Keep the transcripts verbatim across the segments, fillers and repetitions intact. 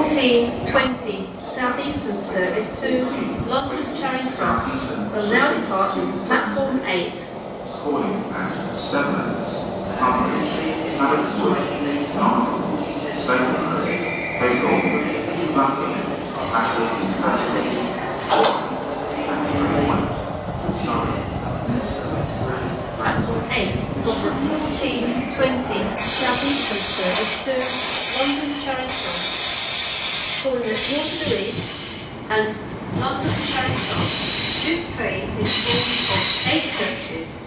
fourteen twenty South Eastern service to London Charing Cross will now depart platform eight. Calling at seven hours, Tunbridge, Paddock Wood, Nottingham, Staplehurst, Haygold, London, Ashford International, and Great West, starting next service. Platform eight for the fourteen twenty South Eastern service to London Charing Cross, calling at Waterloo East and London Charing Cross. This train is formed of eight coaches.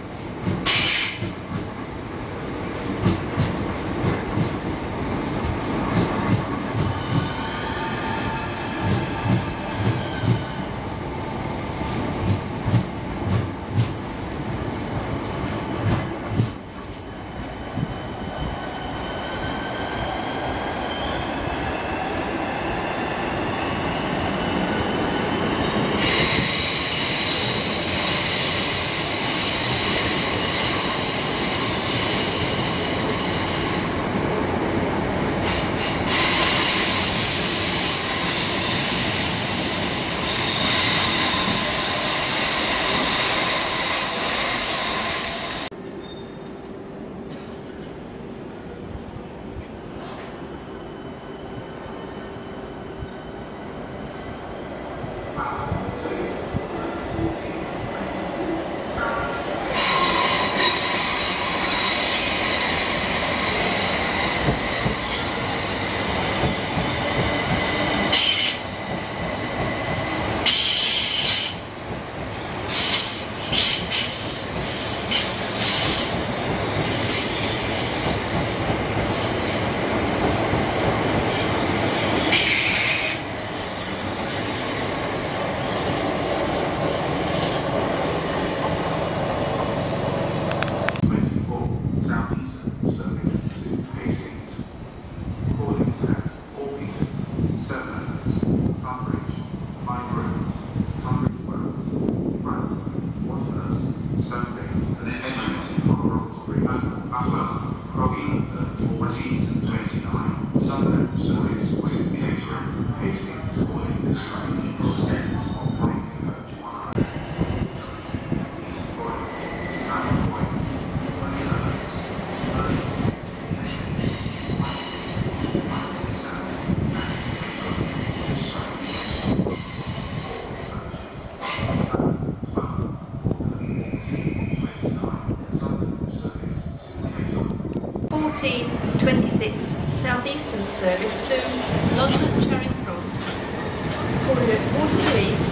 fourteen twenty-six South Eastern service to London Charing Cross, calling at Waterloo East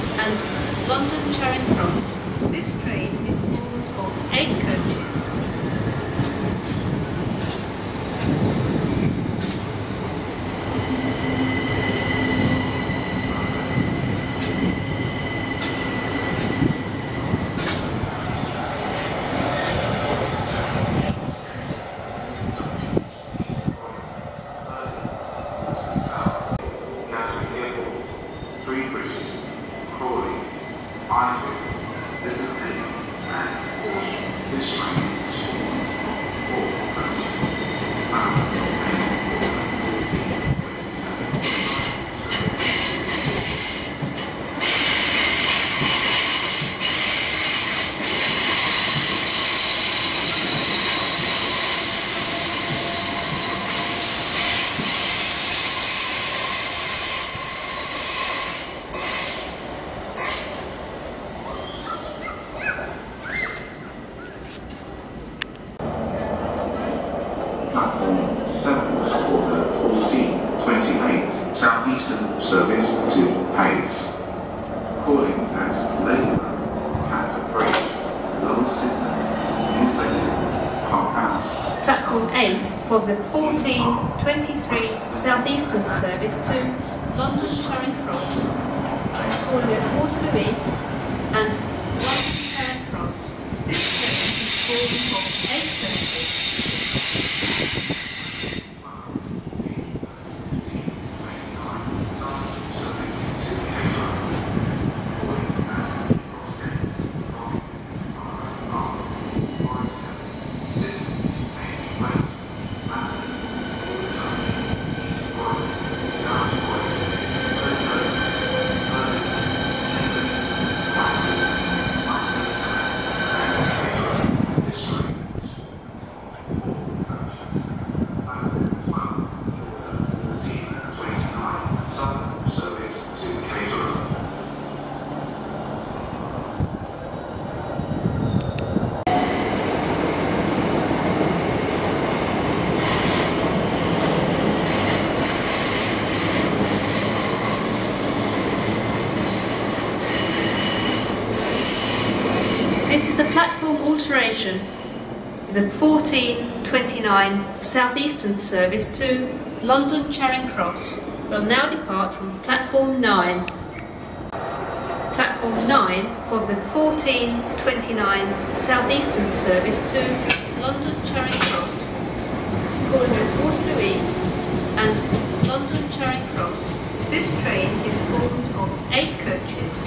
and London Charing Cross. This train is formed of eight coaches. Platform seven for the fourteen twenty-eight South Eastern service to Hayes. Calling at Ladybird, Catford Bridge, Lower Sydney, New Lake, Park House. Platform eight for the fourteen twenty-three South Eastern service to London Charing Cross, calling at Waterloo East and London Charing Cross. This train is formed of eight coaches. Sound This is a platform alteration. The fourteen twenty-nine South Eastern service to London Charing Cross will now depart from platform nine. Platform nine for the fourteen twenty-nine South Eastern service to London Charing Cross, calling at Waterloo East and London Charing Cross. This train is formed of eight coaches.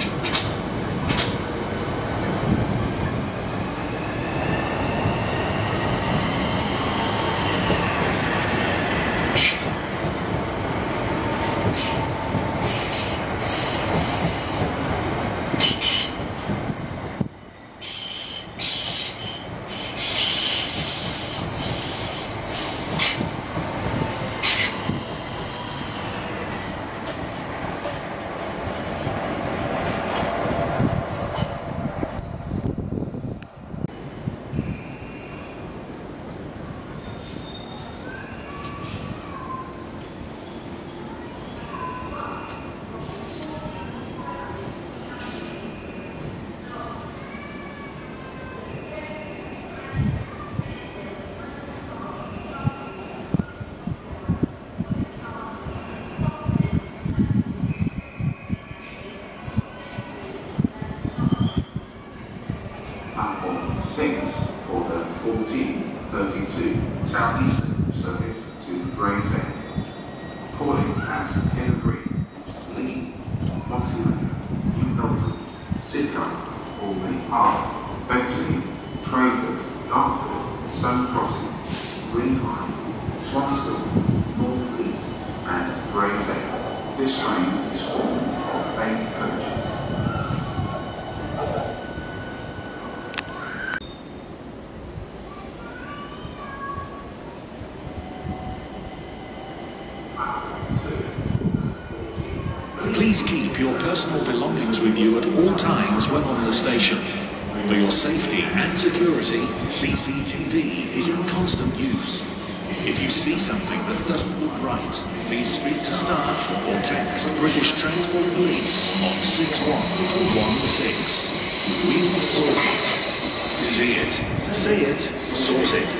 Platform six for the fourteen thirty-two South Eastern service to Gravesend, calling at Hither Green, Lee, Nottingham, New Milton, Sidcup, Albany Park, Bexley, Crayford, Dartford, Stone Crossing, Greenhithe, Swanston, Northfleet, and Gravesend. This train is formed of eight coaches. Please keep your personal belongings with you at all times when on the station. For your safety and security, C C T V is in constant use. If you see something that doesn't look right, please speak to staff or text British Transport Police on six one one six. We will sort it. See it, say it, sort it.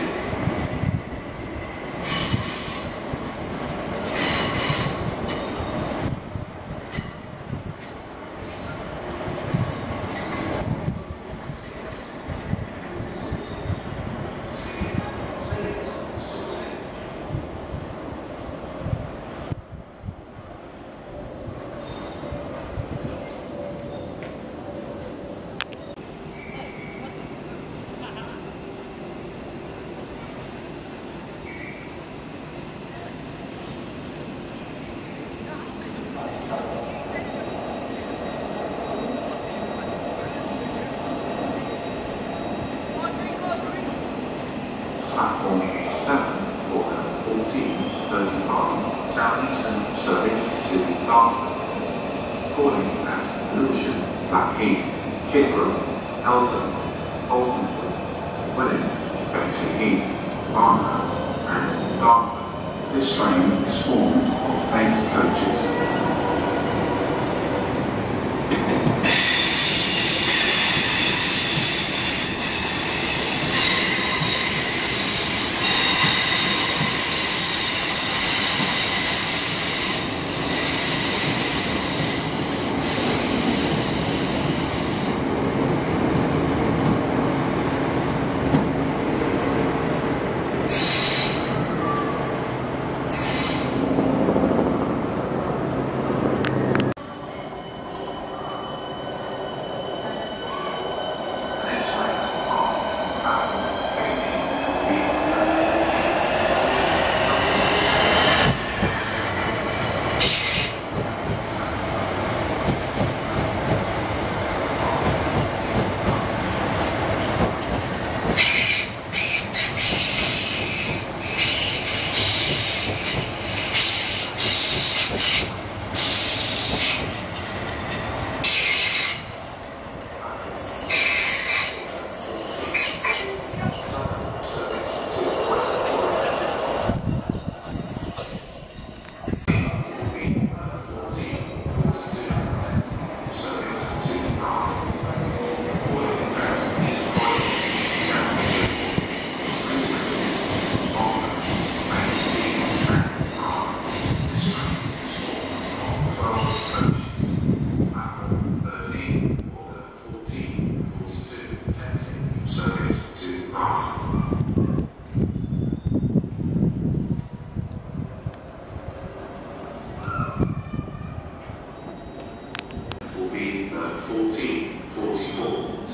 Platform seven for the fourteen thirty-five South Eastern service to Dartford, calling at Lewisham, Blackheath, Kidbrooke, Eltham, Falconwood, Welling, Bexley Heath, Barnhurst, and Dartford. This train is formed of eight coaches.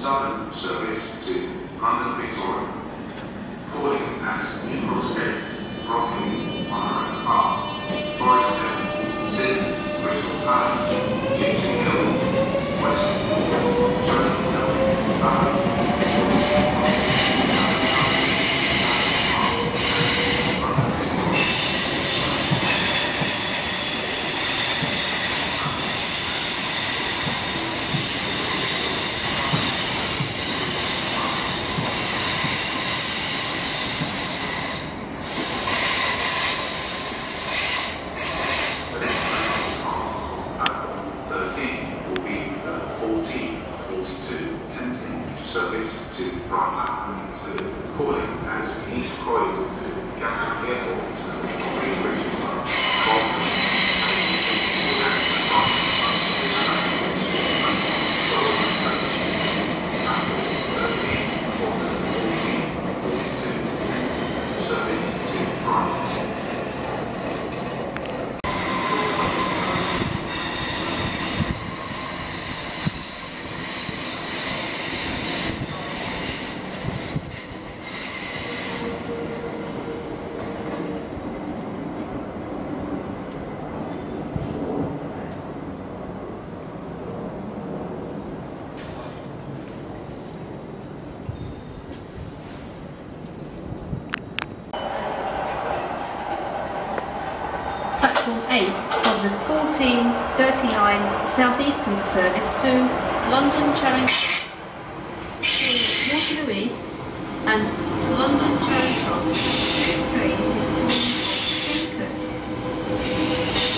Southern service to London Victoria. Calling at New Cross Gate, Brockley, Monroe Park, Forest Hill, Sydney, Bristol Palace, Kingston Hill, Western, Churchill Hill, Barrow. Service to Brighton to calling at East Croydon to Gatwick Airport to Three Bridges, Bolton, service to Brighton. Platform eight of the fourteen thirty-nine Southeastern service to London Charing Cross, calling at Waterloo East and London Charing Cross. This train is formed of ten coaches.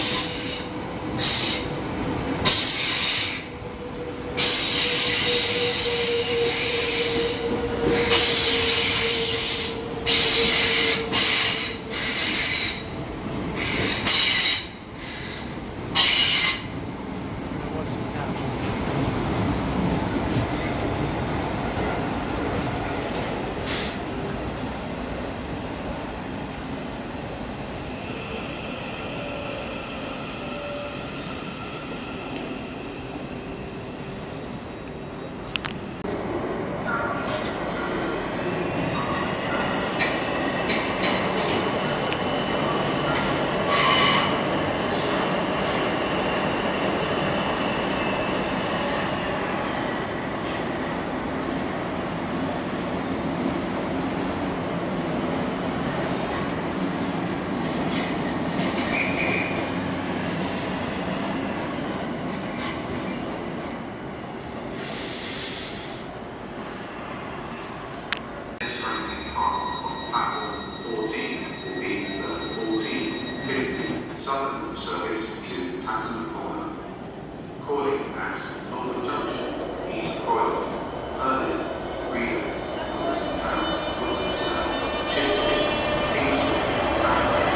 Southern service to Tatton Corner, calling at Northern Junction, East Croydon, Hurley, Reading, Wilson Town, Wilkinson, Chidsey, Kingswood, Clapham,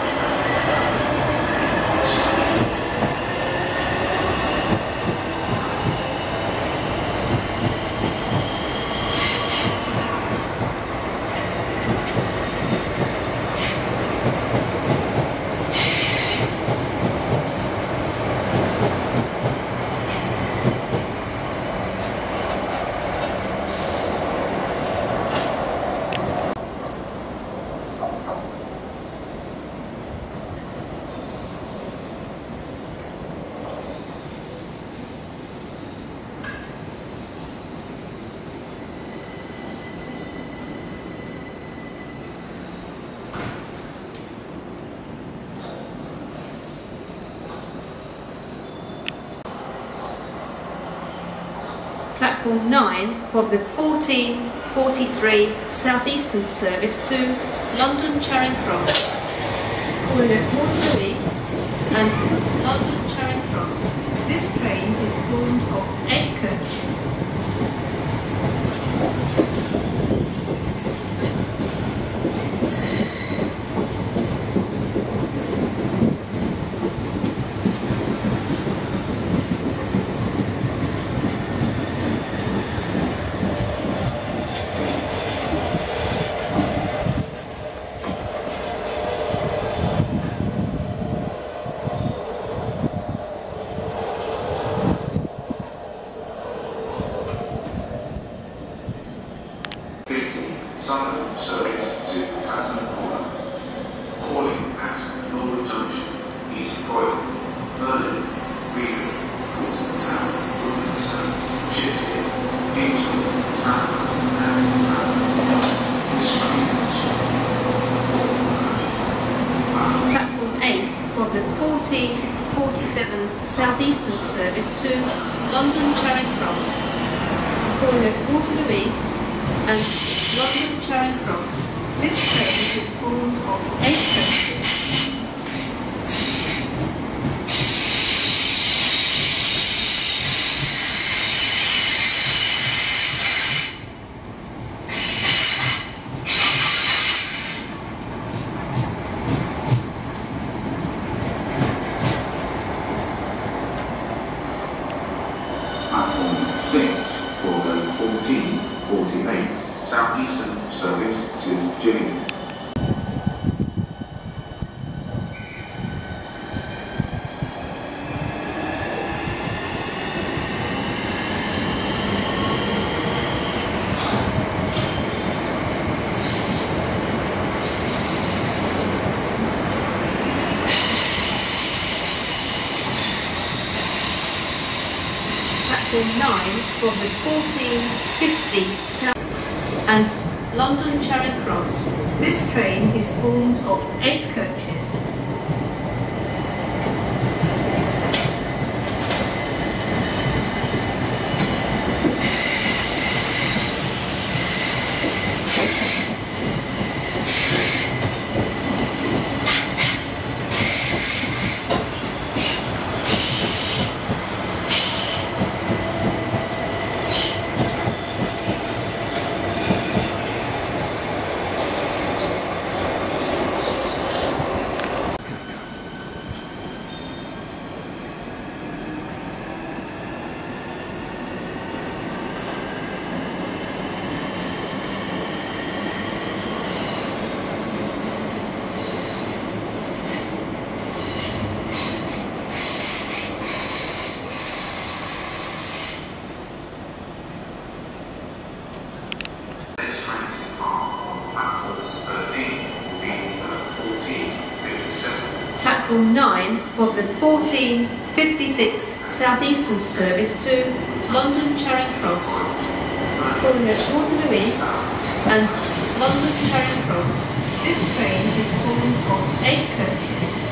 Platform nine of the fourteen forty-three Southeastern service to London Charing Cross, calling at Waterloo East and London Charing Cross. This train is formed of eight coaches. Sunderland service to Tatton Corner. Calling at Norwood Junction, East Croydon, Berlin, Reading, Portsmouth Town, Wilkinson, Chiswick, Kingswood, Tamworth, and Tatton. This train is Platform eight of the fourteen forty-seven Southeastern service to London Charing Cross, calling at Waterloo East and London Charing Cross. This train is formed of eight coaches. Platform six for the fourteen forty-eight Southeastern service to Gillingham. Platform nine from the fourteen fifty South and London Charing Cross. This train is formed of eight coaches. Platform nine of the fourteen fifty-six Southeastern service to London Charing Cross, calling at Waterloo East and London Charing Cross. This train is formed of eight coaches.